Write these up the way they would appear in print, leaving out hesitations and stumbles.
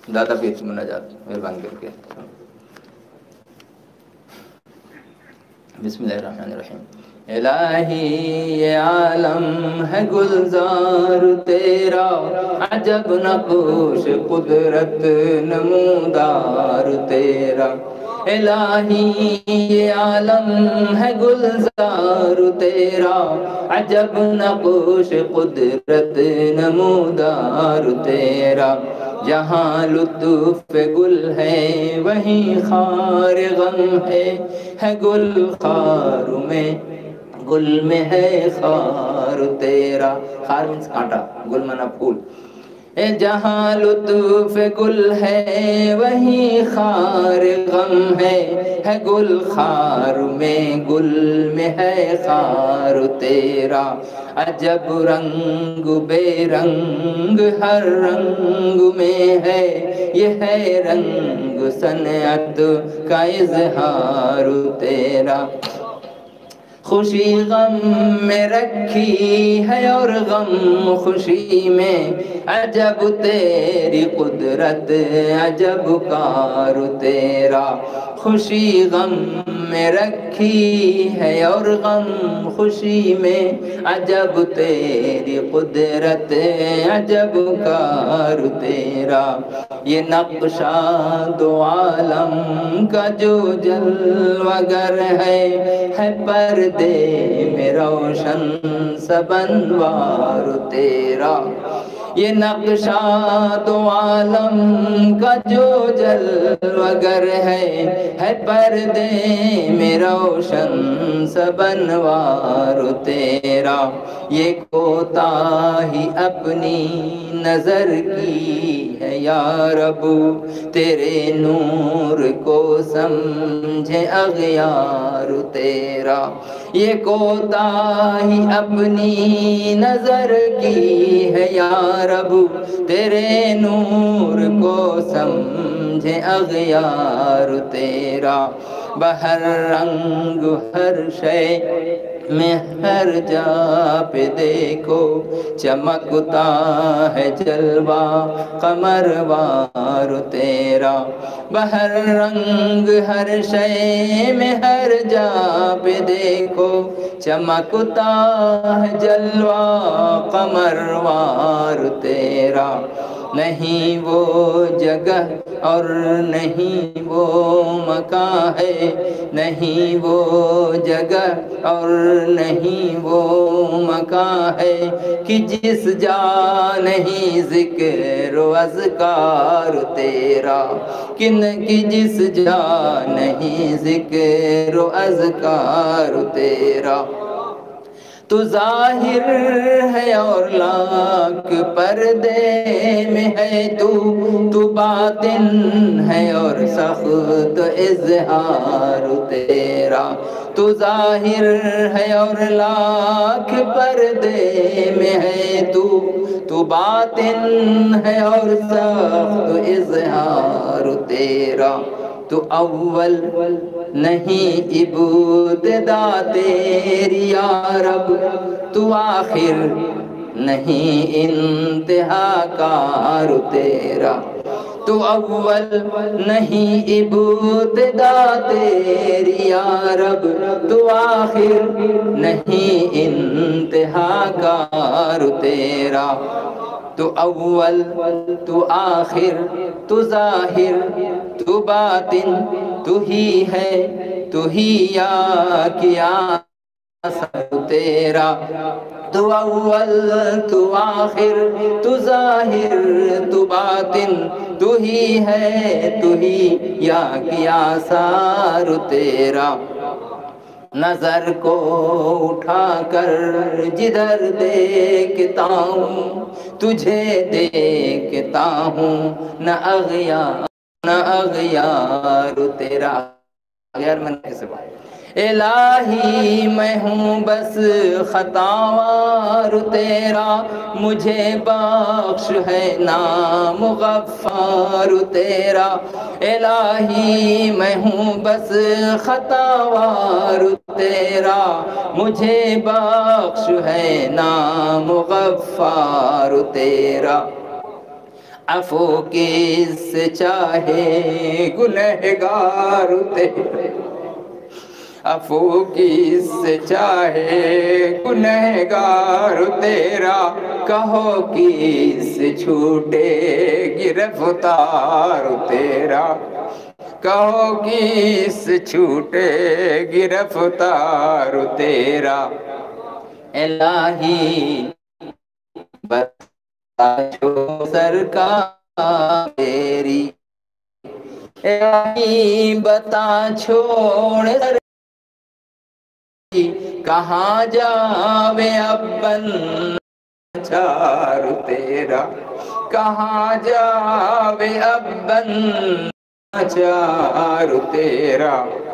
دادا پیر کی مناجات مہربانی کر کے. بسم اللہ الرحمن الرحیم. الہی یہ عالم ہے گلزار تیرا، عجب نقوش قدرت نمودار تیرا. الہی یہ عالم ہے گلزار تیرا، عجب نقوش قدرت نمودار تیرا. جہاں لطف گل ہے وہیں خار غم ہے گل خار میں، گل میں ہے خار تیرا. خار مینس کانٹا، گل مانا پھول. جہاں لطف گل ہے وہیں خار غم ہے گل خار میں، گل میں ہے خار تیرا. عجب رنگ بے رنگ ہر رنگ میں ہے، یہ ہے رنگ صنعت کا اظہار تیرا. خوشی غم میں رکھی ہے اور غم خوشی میں، عجب تیری قدرت عجب کار تیرا. خوشی غم میں رکھی ہے اور غم خوشی میں، عجب تیری قدرت عجب کار تیرا. یہ نقشہ دو عالم کا جو جلوہ گر ہے پردے میں روشن سب انوار تیرا. یہ نقشہ دو عالم کا جو جلوہ گر ہے پردے میں روشن سب انوار تیرا. یہ کوتاہی اپنی نظر کی ہے یا رب، تیرے نور کو سمجھے اغیار تیرا. یہ کوتاہی اپنی نظر کی ہے یا رب، تیرے نور کو سمجھے اغیار تیرا. بہر رنگ ہر شے میں ہر جا پہ دیکھو، چمکتا ہے جلوہ قمر وار تیرا. بہر رنگ ہر شے میں ہر جا پہ دیکھو، چمکتا ہے جلوہ قمر وار تیرا. نہیں وہ جگہ اور نہیں وہ مکان ہے، نہیں وہ جگہ اور نہیں وہ مکان ہے کہ جس جا نہیں ذکر و اذکار تیرا. کن کی جس جا نہیں ذکر و اذکار تیرا. تو ظاہر ہے اور لاکھ پردے میں ہے، تو باطن ہے اور سخت اظہار تیرا. تو ظاہر ہے اور لاکھ پردے میں ہے، تو باطن ہے اور سخت اظہار تیرا. تو اول نہیں ابتدا تیری یا رب، تو آخر نہیں انتہا کار تیرا. تو اول نہیں ابتدا تیری یا رب، تو آخر نہیں انتہا کار تیرا. تو اول تو آخر تو ظاہر تو باطن، تو ہی ہے تو ہی یا کیا سر تیرا. تو اول تو آخر تو ظاہر تو باطن، تو ہی ہے تو ہی یا کیا سار تیرا. نظر کو اٹھا کر جدھر دیکھتا ہوں، تجھے دیکھتا ہوں، نہ اغیار تیرا. یار من کیسے بات. الہی میں ہوں بس خطاوار تیرا، مجھے بخش ہے نام غفار تیرا. الہی میں ہوں بس خطاوار تیرا، مجھے بخش ہے نام غفار تیرا. عفو کس سے چاہے گنہگار تیرے، عفو کس سے چاہے گنہگار تیرا، کہو کس سے چھوٹے گرفتار تیرا، کہو کس سے چھوٹے گرفتار تیرا، الہی بتا چھو سرکار تیری، الہی بتا چھوڑ کہاں جاوے اب بن چار تیرا، کہاں جاوے اب بن چار تیرا،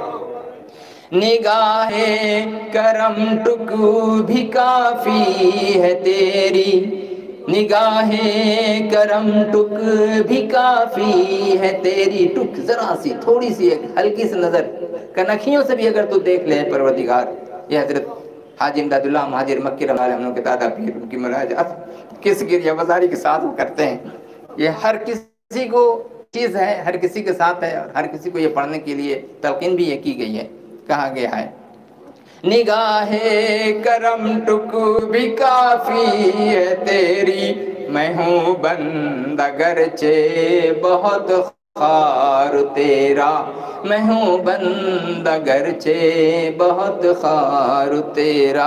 نگاہ کرم ٹک بھی کافی ہے تیری، نگاہ کرم ٹک بھی کافی ہے تیری، ٹک ذرا سی تھوڑی سی ایک ہلکی سی نظر کنکھیوں سے بھی اگر تو دیکھ لے پروردگار۔ یہ حضرت حاجی امداد اللہ مہاجر مکی رحمۃ اللہ علیہ کے دادا پیر ان کی مراجعات کس گریہ بازاری کے ساتھ وہ کرتے ہیں، یہ ہر کسی کو چیز ہے، ہر کسی کے ساتھ ہے، اور ہر کسی کو یہ پڑھنے کے لیے تلقین بھی یہ کی گئی ہے۔ کہا گیا ہے نگاہ کرم ٹک بھی کافی ہے تیری، میں ہوں بندہ گرچہ بہت خوار تیرا، میں ہوں بندہ گرچہ بہت خوار تیرا،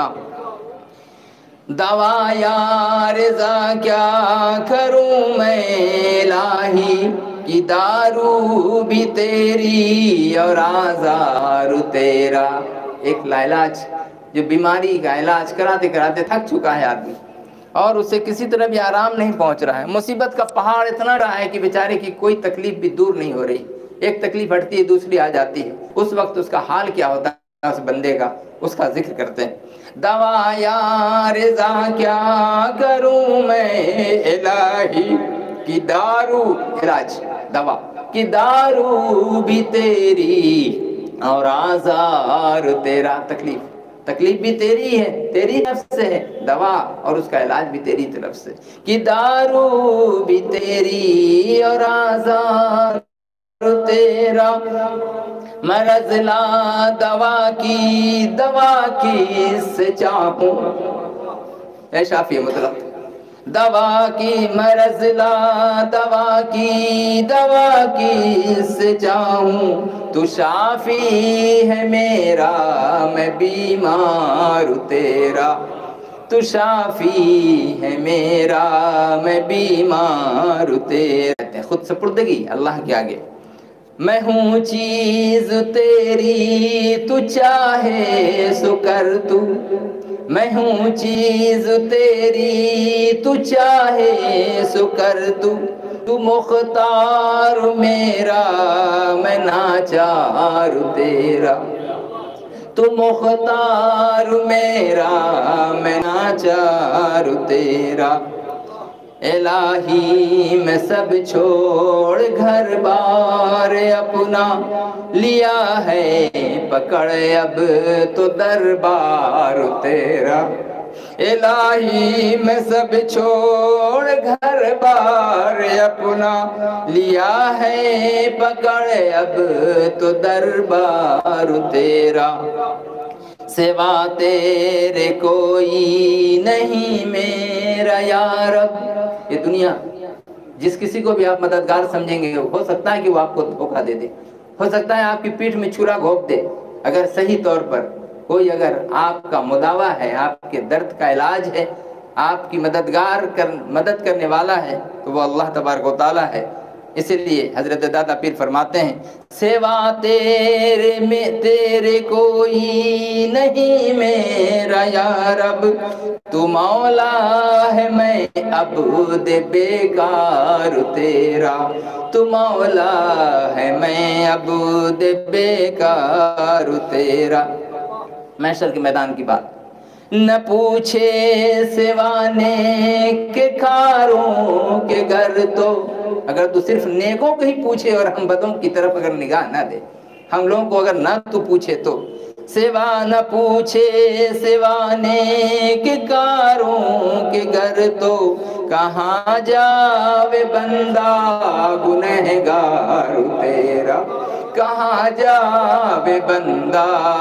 دوا یا رضا کیا کروں میں الہی، کہ دارو بھی تیری اور آزار تیرا۔ ایک لاعلاج جو بیماری کا علاج کراتے کراتے تھک چکا ہے آدمی، اور اسے کسی طرح بھی آرام نہیں پہنچ رہا ہے، مصیبت کا پہاڑ اتنا رہا ہے کہ بیچارے کی کوئی تکلیف بھی دور نہیں ہو رہی، ایک تکلیف ہٹتی ہے دوسری آ جاتی ہے، اس وقت اس کا حال کیا ہوتا ہے اس بندے کا، اس کا ذکر کرتے ہیں۔ دوا یا رضا کیا کروں میں الہی، کہ دارو علاج دوا، کہ دارو بھی تیری اور آزار تیرا، تکلیف بھی تیری ہے، تیری طرف سے ہے دوا، اور اس کا علاج بھی تیری طرف سے، کہ دارو بھی تیری اور آزار تیرا، مرض لا دوا کی سے چاہوں، اے شافی مطلق، دوا کی مرض لا دوا کی سے چاہوں، تو شافی ہے میرا میں بیمار تیرا، تو شافی ہے میرا میں بیمار تیرا۔ خود سپردگی اللہ کے آگے، میں ہوں چیز تیری تو چاہے سو کر تو، میں ہوں چیز تیری تو چاہے سو کر تو مختار میرا میں ناچار تیرا، تو مختار میرا میں ناچار تیرا، الہی میں سب چھوڑ گھر بار اپنا لیا ہے پکڑ اب تو دربار تیرا، الہی میں سب چھوڑ گھر بار اپنا لیا ہے پکڑ اب تو دربار تیرا، سوا تیرے کوئی نہیں میرا یا رب۔ یہ دنیا جس کسی کو بھی آپ مددگار سمجھیں گے ہو سکتا ہے کہ وہ آپ کو دھوکہ دے دے، ہو سکتا ہے آپ کی پیٹھ میں چھرا گھونپ دے، اگر صحیح طور پر کوئی اگر آپ کا مداوا ہے، آپ کے درد کا علاج ہے، آپ کی مدد کرنے والا ہے، تو وہ اللہ تبارک و تعالی ہے۔ اسی لیے حضرت دادا پیر فرماتے ہیں سوا تیرے کوئی نہیں میرا یا رب، تو مولا ہے میں عبد بیکار تیرا، تو مولا ہے میں عبد بیکار تیرا۔ محشر کے میدان کی بات نہ پوچھے سوا نیک کاروں کے گھر، تو اگر تو صرف نیکوں کو ہی پوچھے اور ہم بدوں کی طرف اگر نگاہ نہ دے، ہم لوگوں کو اگر نہ تو پوچھے تو سوا نہ پوچھے سوا نیک کاروں کے گھر تو کہاں جاوے بندہ گنہگار تیرا، کہاں جاوے بندہ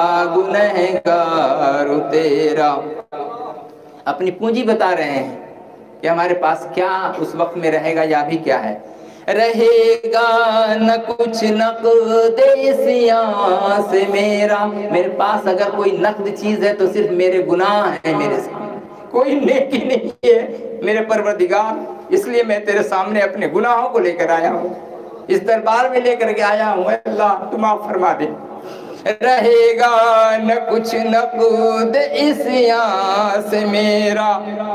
گنہگار تیرا۔ اپنی پونجی بتا رہے ہیں کہ ہمارے پاس کیا اس وقت میں رہے گا یا بھی کیا ہے۔ رہے گا نہ کچھ نقد اس یہاں سے میرا، میرے پاس اگر کوئی نقد چیز ہے تو صرف میرے گناہ ہیں میرے سامنے، کوئی نیکی نہیں ہے میرے پروردگار، اس لیے میں تیرے سامنے اپنے گناہوں کو لے کر آیا ہوں، اس دربار میں لے کر کے آیا ہوں، اے اللہ تو معاف فرما دے۔ رہے گا نہ کچھ نقد اس یہاں سے میرا،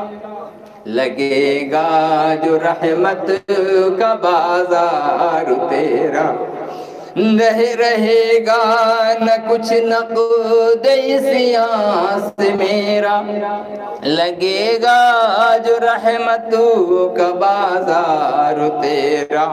لگے گا جو رحمت کا بازار تیرا، رہے گا نہ کچھ نقد اس یہاں سے میرا، لگے گا جو رحمت کا بازار تیرا۔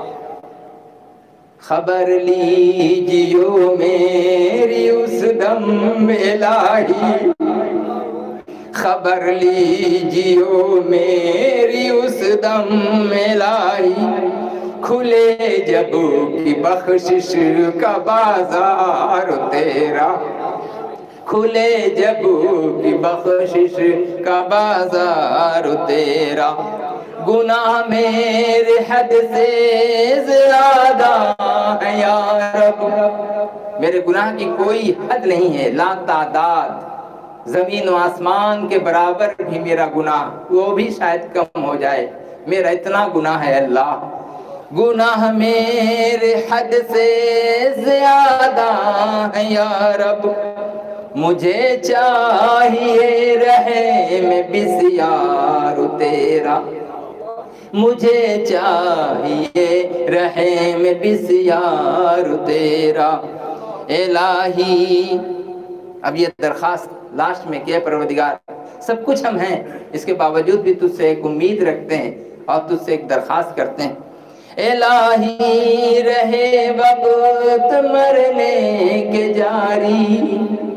خبر لیجیو میری اس دم الہی، خبر لیجیو میری اس دم الہی، کھلے جب کی بخشش کا بازار تیرا، کھلے جب کی بخشش کا بازار تیرا۔ گناہ میرے حد سے زیادہ ہے یا رب، میرے گناہ کی کوئی حد نہیں ہے، لا تعداد، زمین و آسمان کے برابر بھی میرا گناہ، وہ بھی شاید کم ہو جائے، میرا اتنا گناہ ہے اللہ۔ گناہ میرے حد سے زیادہ ہے یا رب، مجھے چاہیے رحم بسیار تیرا، مجھے چاہیے رحم بسیار تیرا۔ الہی، اب یہ درخواست لاسٹ میں کہ پروردگار سب کچھ ہم ہیں، اس کے باوجود بھی تجھ سے ایک امید رکھتے ہیں اور تجھ سے ایک درخواست کرتے ہیں۔ الہی رہے وقت مرنے کے جاری،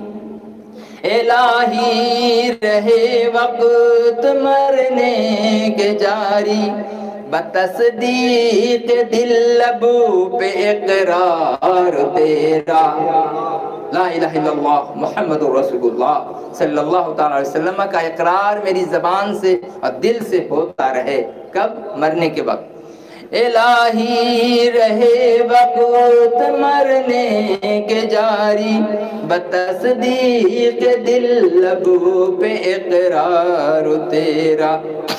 الہی رہے وقت مرنے کے جاری، بتصدیق دل لبوں پہ اقرار تیرا، لا الہ الا اللہ محمد رسول اللہ صلی اللہ تعالی علیہ وسلم کا اقرار میری زبان سے اور دل سے ہوتا رہے، کب؟ مرنے کے وقت۔ الہی رہے وقت مرنے کے جاری، بتصدیق دل لبوں پہ اقرار تیرا۔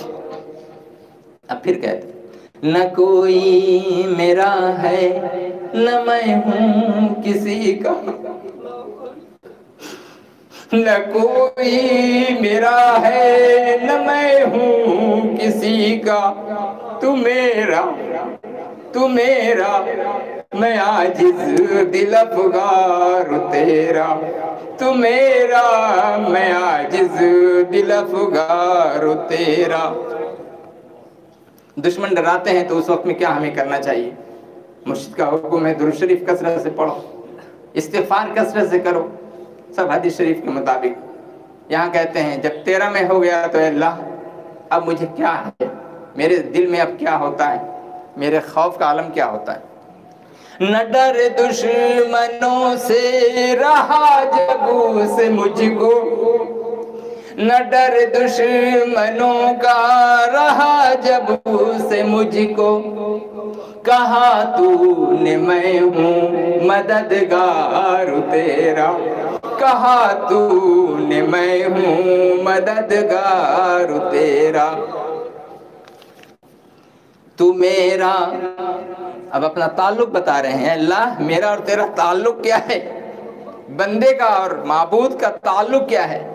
اب پھر کہتے نہ کوئی میرا ہے نہ میں ہوں کسی کا، نہ کوئی میرا ہے نہ میں ہوں کسی کا، تو میرا میں عاجز دل افگار تیرا، تو میرا میں عاجز دل افگار تیرا۔ دشمن ڈراتے ہیں تو اس وقت میں کیا ہمیں کرنا چاہیے؟ مرشد کا حکم ہے درود شریف کثرت سے پڑھو، استغفار کثرت سے کرو، سب حدیث شریف کے مطابق۔ یہاں کہتے ہیں جب 13 میں ہو گیا تو اے اللہ اب مجھے کیا ہے، میرے دل میں اب کیا ہوتا ہے، میرے خوف کا عالم کیا ہوتا ہے۔ نہ ڈر دشمنوں سے رہا جب سے مجھ کو، نہ ڈر دشمنوں کا رہا جب سے مجھ کو، کہا تو نے میں ہوں مددگار تیرا، کہا تو نے میں ہوں مددگار تیرا۔ تو میرا، اب اپنا تعلق بتا رہے ہیں، اللہ میرا اور تیرا تعلق کیا ہے، بندے کا اور معبود کا تعلق کیا ہے۔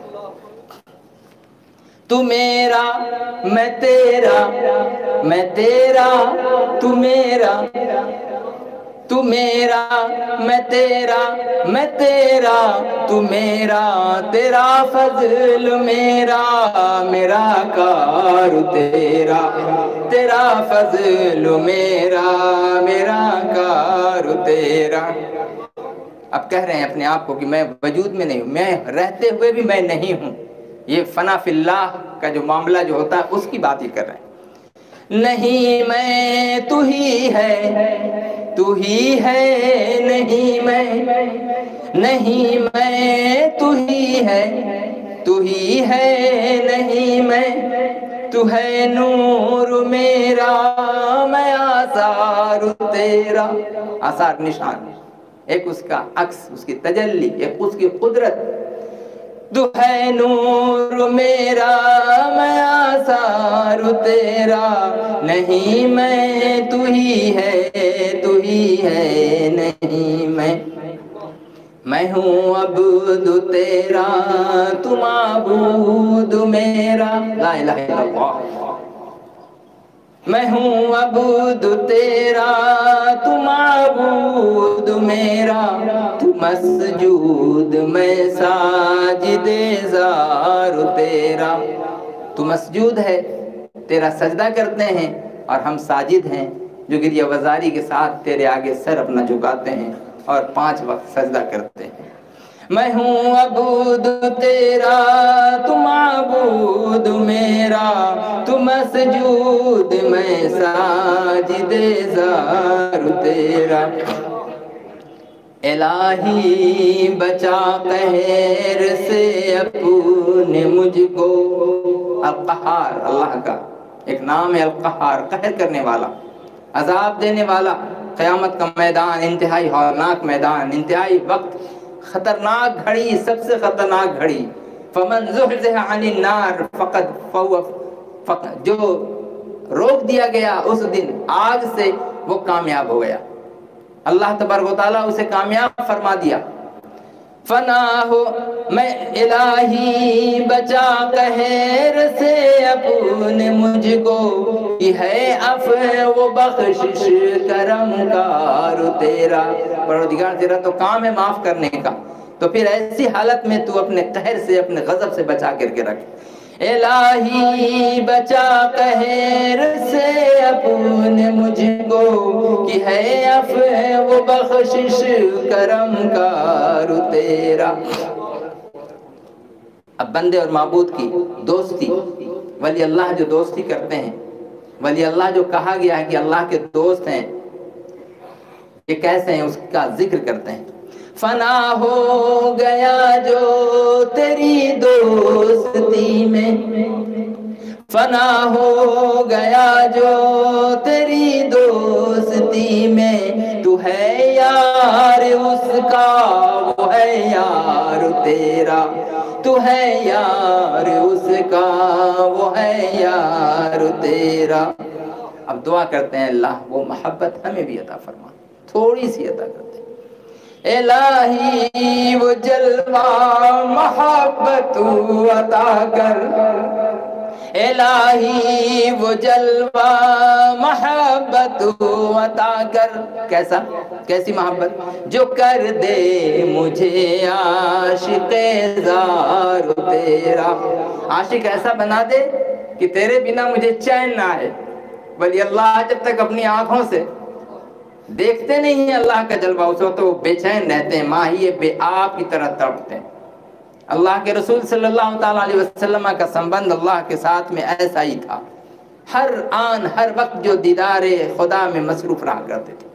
تو میرا میں تیرا، میں تیرا تو میرا، تو میرا میں تیرا، میں تیرا تو میرا، تیرا فضل میرا، میرا کار تیرا، تیرا فضل میرا، میرا کار تیرا۔ اب کہہ رہے ہیں اپنے آپ کو کہ میں وجود میں نہیں ہوں، میں رہتے ہوئے بھی میں نہیں ہوں. یہ فنا فی اللہ کا جو معاملہ جو ہوتا ہے اس کی بات ہی کر رہے ہیں. نہیں میں تو ہی ہے، تو ہی ہے، نہیں میں، نہیں میں تو ہی ہے، تو ہی ہے، نہیں میں، تو ہے نور میرا، میں آثار تیرا. آثار نشان، ایک اس کا عکس، اس کی تجلی، ایک اس کی قدرت. تو ہے نور میرا، میں آثار تیرا، نہیں میں تو ہی ہے، تو ہی ہے، نہیں میں ہوں عبد تیرا، تو معبود میرا. لا الہ الا اللہ. میں ہوں عبد تیرا، تو معبود میرا، تو مسجود، میں ساجد زار تیرا. تو مسجود ہے، تیرا سجدہ کرتے ہیں، اور ہم ساجد ہیں جو گریہ وزاری کے ساتھ تیرے آگے سر اپنا جھکاتے ہیں اور 5 وقت سجدہ کرتے ہیں. میں ہوں عبد تیرا، تو معبود میرا، تو مسجود، میں ساجد زار تیرا. الہی بچا قہر سے اپنے مجھ کو. القہار اللہ کا ایک نام ہے، القہار، قہر کرنے والا، عذاب دینے والا. قیامت کا میدان انتہائی ہولناک میدان، انتہائی وقت، خطرناک گھڑی، سب سے خطرناک گھڑی. فمن زحزح عن النار فقد جو روک دیا گیا اس دن آگ سے، وہ کامیاب ہو گیا. اللہ تبارک و تعالیٰ اسے کامیاب فرما دیا. فنا ہو میں الہی بچا قہر سے اپنے مجھ کو، یہ ہے عفو و بخشش کرم کار تیرا. پروردگار تیرا تو کام ہے معاف کرنے کا، تو پھر ایسی حالت میں تو اپنے قہر سے، اپنے غضب سے بچا کر کے رکھ. الہی بچا قہر سے اپنے مجھ کو، کہ ہے عفو و بخشش کرم کار تیرا. اب بندے اور معبود کی دوستی، ولی اللہ جو دوستی کرتے ہیں، ولی اللہ جو کہا گیا ہے کہ اللہ کے دوست ہیں، یہ کیسے ہیں اس کا ذکر کرتے ہیں. فنا ہو گیا جو تیری دوستی میں، فنا ہو گیا جو تیری دوستی میں، تو ہے یار اس کا، وہ ہے یار تیرا. تو ہے یار اس کا، وہ ہے یار تیرا. اب دعا کرتے ہیں اللہ وہ محبت ہمیں بھی عطا فرما، تھوڑی سی عطا کرتے ہیں. الہی وہ جلوہ محبت عطا کر، الہی وہ جلوہ محبت عطا کر. کیسا، کیسی محبت؟ جو کر دے مجھے عاشق زار تیرا. عاشق ایسا بنا دے کہ تیرے بنا مجھے چین نہ آئے. ولی اللہ جب تک اپنی آنکھوں سے دیکھتے نہیں ہیں اللہ کا جلوہ، اس وقت وہ بے چین رہتے ہیں، ماہی بے آب کی طرح تڑپتے ہیں. اللہ کے رسول صلی اللہ تعالیٰ علیہ وسلم کا سمبند اللہ کے ساتھ میں ایسا ہی تھا، ہر آن ہر وقت جو دیدار خدا میں مصروف رہا کرتے تھے.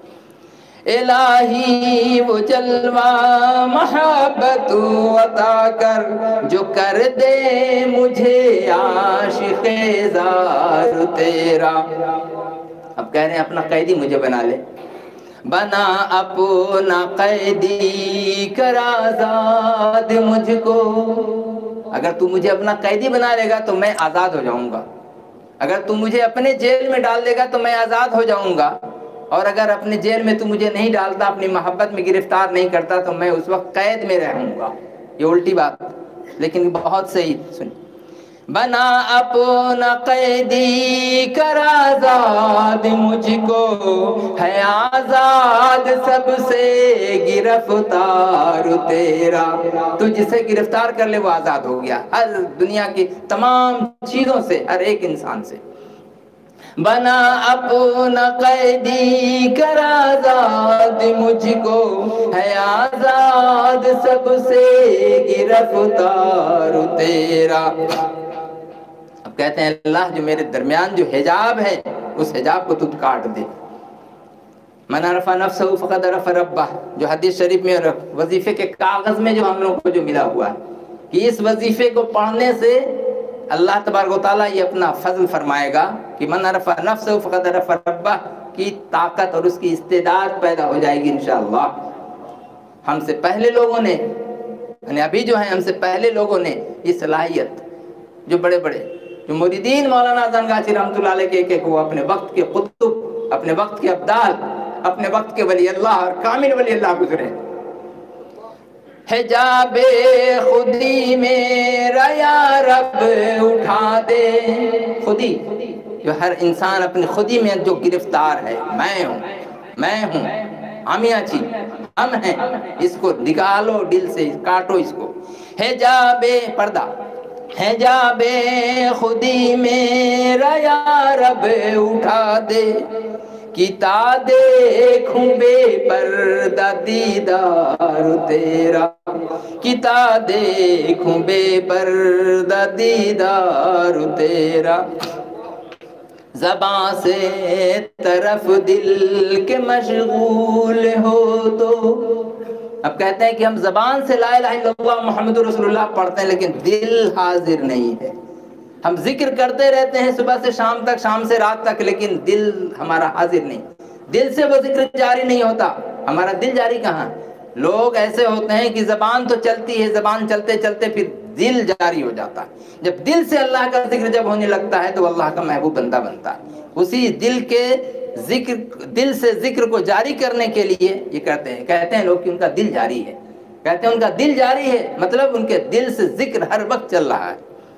الہی وہ جلوہ محبت عطا کر، جو کر دے مجھے عاشق زار تیرا. اب کہہ رہے ہیں اپنا قیدی مجھے بنا لے. بنا اپنا قیدی کر آزاد مجھ کو. اگر تو مجھے اپنا قیدی بنا لے گا تو میں آزاد ہو جاؤں گا. اگر تو مجھے اپنے جیل میں ڈال دے گا تو میں آزاد ہو جاؤں گا. اور اگر اپنے جیل میں تو مجھے نہیں ڈالتا، اپنی محبت میں گرفتار نہیں کرتا، تو میں اس وقت قید میں رہوں گا. یہ الٹی بات، لیکن بہت صحیح سن. بنا اپنا قیدی کر آزاد مجھ کو، ہے آزاد سب سے گرفتار تیرا. تو جسے گرفتار کر لے وہ آزاد ہو گیا، ہر دنیا کی تمام چیزوں سے، ہر ایک انسان سے. بنا اپنا قیدی کر آزاد، مجھ کو ہے آزاد سب سے گرفتار تیرا۔ اب کہتے ہیں اللہ جو میرے درمیان جو حجاب ہے اس حجاب کو تو کاٹ دے۔ من عرف نفسہ فقد عرف ربہ، جو حدیث شریف میں وظیفے کے کاغذ میں جو ہم لوگوں کو جو ملا ہوا ہے کہ اس وظیفے کو پڑھنے سے اللہ تبارک و تعالیٰ یہ اپنا فضل فرمائے گا کہ من عرف نفسہ فقد عرف ربہ کی طاقت اور اس کی استعداد پیدا ہو جائے گی انشاءاللہ۔ ہم سے پہلے لوگوں نے، یعنی ابھی جو ہیں ہم سے پہلے لوگوں نے یہ صلاحیت، جو بڑے بڑے جو مریدین مولانا زنگاچی رحمۃ اللہ علیہ کے ایک ایک وہ اپنے وقت کے قطب، اپنے وقت کے ابدال، اپنے وقت کے ولی اللہ اور کامل ولی اللہ گزرے۔ حجاب خودی میرا یا رب اٹھا دے، خودی جو ہر انسان اپنی خودی میں جو گرفتار ہے، میں ہوں عامیہ چی ہم ہیں، اس کو نکالو دل سے، کاٹو اس کو۔ حجاب پردہ، حجاب خودی میرا یا رب اٹھا دے، کتا دیکھوں بے پردہ دیدار تیرا، کتا دیکھوں بے پردہ دیدار تیرا، زباں سے طرف دل کے مشغول ہو تو۔ اب کہتے ہیں کہ ہم زبان سے لا الہ الا اللہ محمد رسول اللہ پڑھتے ہیں لیکن دل حاضر نہیں ہے۔ ہم ذکر کرتے رہتے ہیں صبح سے شام تک، شام سے رات تک، لیکن دل ہمارا حاضر نہیں، دل سے وہ ذکر جاری نہیں ہوتا۔ ہمارا دل جاری کہاں؟ لوگ ایسے ہوتے ہیں کہ زبان تو چلتی ہے، زبان چلتے چلتے پھر دل جاری ہو جاتا ہے۔ جب دل سے اللہ کا ذکر جب ہونے لگتا ہے تو اللہ کا محبوب بندہ بنتا ہے۔ اسی دل کے ذکر، دل سے ذکر کو جاری کرنے کے لیے یہ کہتے ہیں لوگ کہ ان کا دل جاری ہے، کہتے ہیں ان کا دل جاری ہے، مطلب ان کے دل سے ذکر ہر وقت چل رہا ہے۔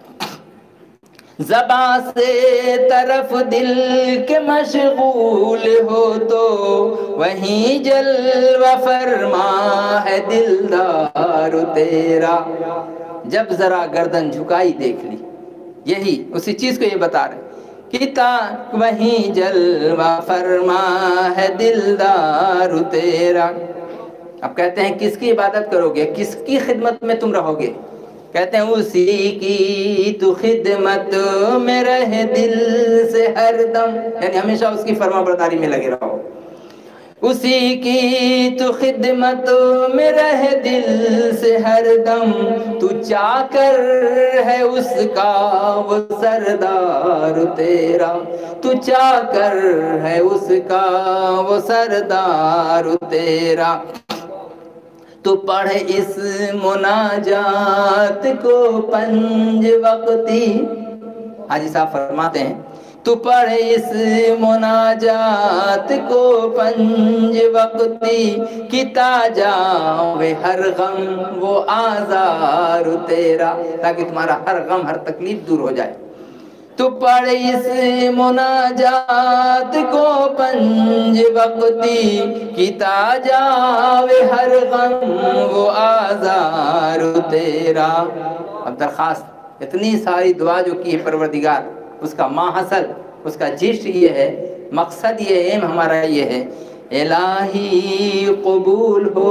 زباں سے طرف دل کے مشغول ہو تو وہیں جلوہ فرما ہے دلدار تیرا۔ جب ذرا گردن جھکائی دیکھ لی، یہی اسی چیز کو یہ بتا رہے کتا وہیں جلوہ فرما ہے دلدار تیرا۔ اب کہتے ہیں کس کی عبادت کرو گے، کس کی خدمت میں تم رہو گے؟ کہتے ہیں اسی کی تو خدمت میں رہے دل سے ہر دم، یعنی ہمیشہ اس کی فرما برداری میں لگے رہو۔ اسی کی تو خدمت میں رہے دل سے ہر دم، تو چاکر ہے اس کا وہ سردار تیرا، تو چاکر ہے اس کا وہ سردار تیرا۔ تو پڑھ اس مناجات کو پنج وقتی، حاجی صاحب فرماتے ہیں تو پڑھ اس مناجات کو پنج وقتی، کتا جاوے ہر غم وہ آزار تیرا، تاکہ تمہارا ہر غم ہر تکلیف دور ہو جائے۔ تو پڑھ اس مناجات کو پنج وقتی، کتا جاوے ہر غم وہ آزار تیرا۔ اب درخواست اتنی ساری دعا جو کی ہے پروردگار، اس کا ماحصل، اس کا جشن یہ ہے، مقصد یہ ایم ہمارا یہ ہے، الہی قبول ہو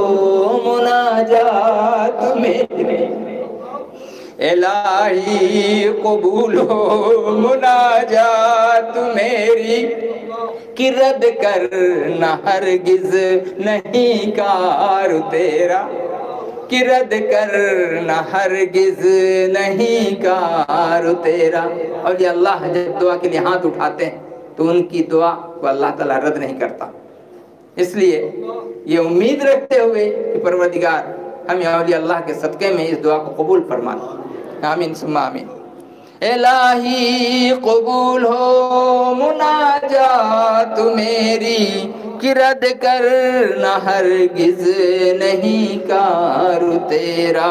مناجات میرے، الہی قبول ہو مناجات میری، کہ رد کرنا ہرگز نہیں کار تیرا، کہ رد کرنا ہرگز نہیں کار تیرا۔ اور یہ اللہ جب دعا کے لیے ہاتھ اٹھاتے ہیں تو ان کی دعا کو اللہ تعالیٰ رد نہیں کرتا۔ اس لیے یہ امید رکھتے ہوئے کہ پروردگار ہمیں اولیاء اللہ کے صدقے میں اس دعا کو قبول فرما دے، آمین ثم آمین۔ الہی قبول ہو مناجات میری، کہ رد کرنا ہرگز نہیں کار تیرا۔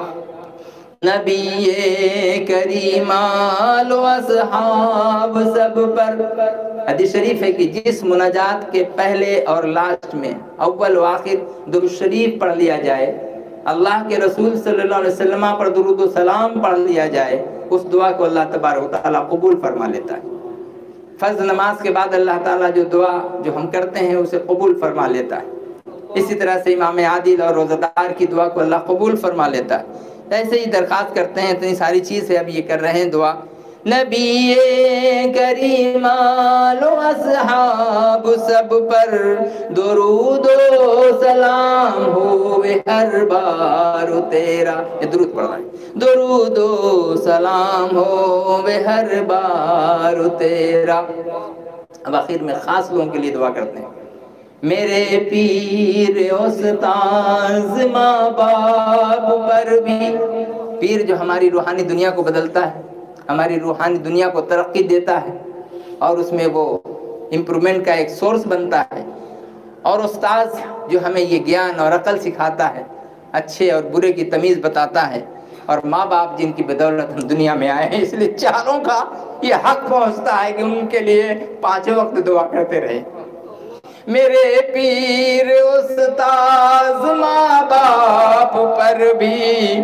نبی کریم آل و اصحاب سب پر، حدیث شریف ہے کہ جس مناجات کے پہلے اور لاسٹ میں اول و آخر درود شریف پڑھ لیا جائے، اللہ کے رسول صلی اللہ علیہ وسلم پر درود و سلام پڑھ لیا جائے، اس دعا کو اللہ تبارک و تعالیٰ قبول فرما لیتا ہے۔ فرض نماز کے بعد اللہ تعالیٰ جو دعا جو ہم کرتے ہیں اسے قبول فرما لیتا ہے. اسی طرح سے امام عادل اور روزہ دار کی دعا کو اللہ قبول فرما لیتا ہے. ایسے ہی درخواست کرتے ہیں, اتنی ساری چیز ہے, اب یہ کر رہے ہیں دعا. نبی کریم و اصحاب سب پر درود و سلام ہوئے ہر بار تیرا. یہ درود پڑھ رہا ہے. درود و سلام ہوئے ہر بار تیرا. اب آخر میں خاص لوگوں کے لیے دعا کرتے ہیں. میرے پیر استاذ ماں باپ پر بھی. پیر جو ہماری روحانی دنیا کو بدلتا ہے, ہماری روحانی دنیا کو ترقی دیتا ہے اور اس میں وہ امپرومنٹ کا ایک سورس بنتا ہے. اور استاذ جو ہمیں یہ گیان اور عقل سکھاتا ہے, اچھے اور برے کی تمیز بتاتا ہے. اور ماں باپ جن کی بدولت ہم دنیا میں آئے ہیں, اس لیے چاروں کا یہ حق پہنچتا ہے کہ ان کے لیے 5 وقت دعا کرتے رہے. میرے پیر استاذ ماں باپ پر بھی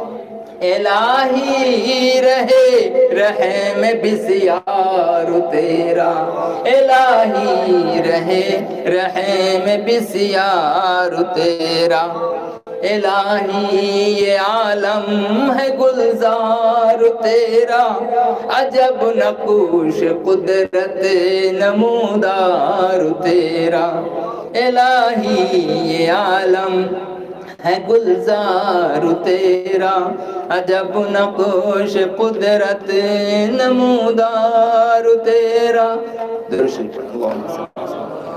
الہی رہے رحم بسیار تیرا. الہی رہے رحم بسیار تیرا. الہی یہ عالم ہے گلزار تیرا. عجب نقوش قدرت نمودار تیرا. الہی یہ عالم ہے گلزار تیرا. عجب نقوش قدرت نمودار تیرا. درود شریف.